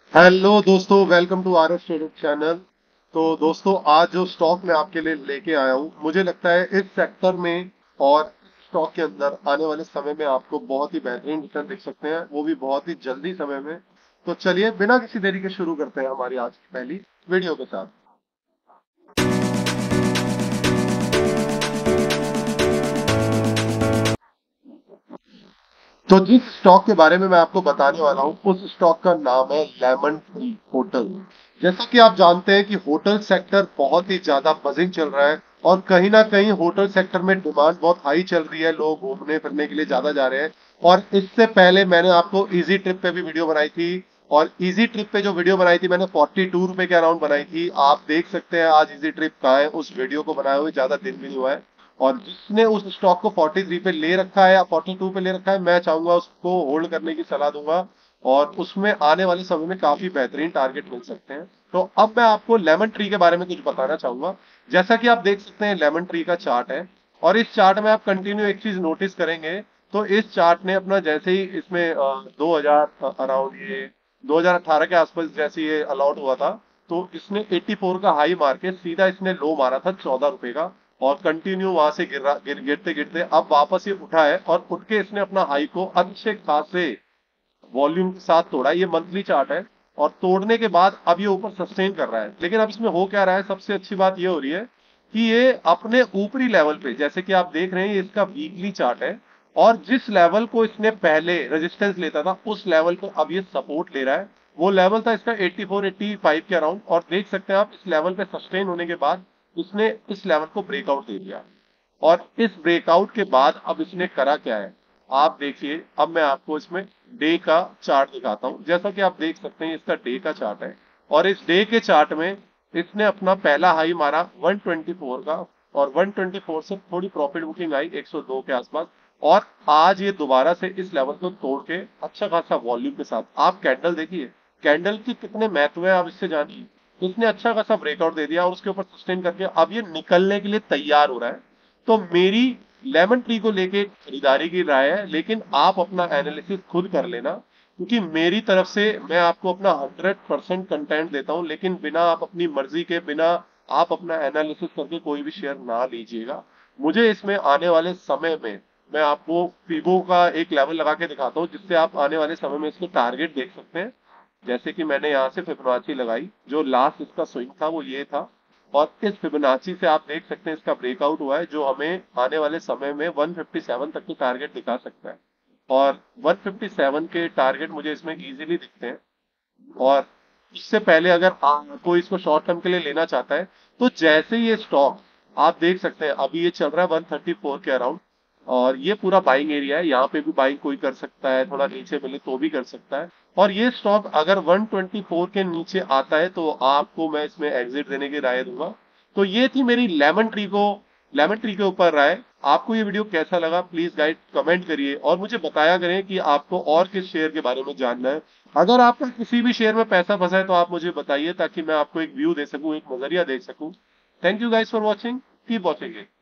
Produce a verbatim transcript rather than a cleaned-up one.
Hello दोस्तों, welcome to R S trading channel. तो दोस्तों, आज जो स्टॉक मैं आपके लिए लेके आया हूँ, मुझे लगता है इस सेक्टर में और स्टॉक के अंदर आने वाले समय में आपको बहुत ही बेहतरीन रिटर्न देख सकते हैं, वो भी बहुत ही जल्दी समय में। तो चलिए बिना किसी देरी के शुरू करते हैं हमारी आज की पहली वीडियो के साथ। तो जिस स्टॉक के बारे में मैं आपको बताने वाला हूँ, उस स्टॉक का नाम है लेमन ट्री होटल। जैसा कि आप जानते हैं कि होटल सेक्टर बहुत ही ज्यादा बजिंग चल रहा है, और कहीं ना कहीं होटल सेक्टर में डिमांड बहुत हाई चल रही है, लोग घूमने फिरने के लिए ज्यादा जा रहे हैं। और इससे पहले मैंने आपको इजी ट्रिप पे भी वीडियो बनाई थी, और इजी ट्रिप पे जो वीडियो बनाई थी मैंने फोर्टी टू रुपए के अराउंड बनाई थी। आप देख सकते हैं आज इजी ट्रिप कहाँ है, उस वीडियो को बनाए हुए ज्यादा दिन भी नहीं हुआ है। और जिसने उस स्टॉक को फोर्टी थ्री पे ले रखा है या फोर्टी टू पे ले रखा है, मैं चाहूंगा उसको होल्ड करने की सलाह दूंगा, और उसमें आने वाले समय में काफी बेहतरीन टारगेट मिल सकते हैं। तो अब मैं आपको लेमन ट्री के बारे में कुछ बताना चाहूंगा। जैसा कि आप देख सकते हैं, लेमन ट्री का चार्ट है, और इस चार्ट में आप कंटिन्यू एक चीज नोटिस करेंगे। तो इस चार्ट ने अपना जैसे ही इसमें दो हजार अराउंड ये दो हजार अठारह के आसपास जैसे ये अलॉट हुआ था, तो इसने एट्टी फोर का हाई मार के सीधा इसने लो मारा था चौदह रुपए का, और कंटिन्यू वहां से गिर गिर गिरते गिरते अब वापस ये उठा है, और उठ के इसने अपना हाई को अच्छे खासे वॉल्यूम के साथ तोड़ा। ये मंथली चार्ट है, और तोड़ने के बाद अब ये ऊपर सस्टेन कर रहा है। लेकिन अब इसमें हो क्या रहा है, सबसे अच्छी बात ये हो रही है कि ये अपने ऊपरी लेवल पे, जैसे कि आप देख रहे हैं, ये इसका वीकली चार्ट है, और जिस लेवल को इसने पहले रेजिस्टेंस लेता था उस लेवल को अब ये सपोर्ट ले रहा है। वो लेवल था इसका एट्टी फोर एट्टी फाइव के अराउंड, और देख सकते हैं आप इस लेवल पे सस्टेन होने के बाद इसने इस लेवल को ब्रेकआउट दे दिया। और इस ब्रेकआउट के बाद अब इसने करा क्या है, आप देखिए। अब मैं आपको इसमें डे का चार्ट दिखाता हूं। जैसा कि आप देख सकते हैं, इसका डे का चार्ट है, और इस डे के चार्ट में इसने अपना पहला हाई मारा वन ट्वेंटी फोर का, और वन ट्वेंटी फोर से थोड़ी प्रॉफिट बुकिंग आई एक सौ दो के आसपास। और आज ये दोबारा से इस लेवल को तोड़ के अच्छा खासा वॉल्यूम के साथ, आप कैंडल देखिए, कैंडल की कितने महत्व है आप इससे जानिए। इसने अच्छा खासा ब्रेकआउट दे दिया, और उसके ऊपर सस्टेन करके अब ये निकलने के लिए तैयार हो रहा है। तो मेरी लेमन ट्री को लेके खरीदारी की राय है, लेकिन आप अपना एनालिसिस खुद कर लेना, क्योंकि मेरी तरफ से मैं आपको अपना हंड्रेड परसेंट कंटेंट देता हूं, लेकिन बिना आप अपनी मर्जी के, बिना आप अपना एनालिसिस करके कोई भी शेयर ना लीजिएगा। मुझे इसमें आने वाले समय में, मैं आपको फिबो का एक लेवल लगा के दिखाता हूँ, जिससे आप आने वाले समय में इसके टारगेट देख सकते हैं। जैसे कि मैंने यहाँ से फिबोनाची लगाई, जो लास्ट इसका स्विंग था वो ये था, और इस फिबोनाची से आप देख सकते हैं इसका ब्रेकआउट हुआ है, जो हमें आने वाले समय में वन फिफ्टी सेवन तक के टारगेट दिखा सकता है। और वन फिफ्टी सेवन के टारगेट मुझे इसमें इजीली दिखते हैं। और इससे पहले अगर आप कोई इसको शॉर्ट टर्म के लिए लेना चाहता है, तो जैसे ही ये स्टॉक, आप देख सकते हैं अभी ये चल रहा है वन थर्टी फोर के अराउंड, और ये पूरा बाइंग एरिया है, यहाँ पे भी बाइंग कोई कर सकता है, थोड़ा नीचे मिले तो भी कर सकता है। और ये स्टॉक अगर वन ट्वेंटी फोर के नीचे आता है, तो आपको मैं इसमें एग्जिट देने की राय दूंगा। तो ये थी मेरी लेमन ट्री को लेमन ट्री के ऊपर राय। आपको ये वीडियो कैसा लगा, प्लीज गाइड कमेंट करिए, और मुझे बताया करें कि आपको और किस शेयर के बारे में जानना है। अगर आपका किसी भी शेयर में पैसा फंसा है, तो आप मुझे बताइए, ताकि मैं आपको एक व्यू दे सकूं, एक नजरिया दे सकूं। Thank you guys for watching, keep watching.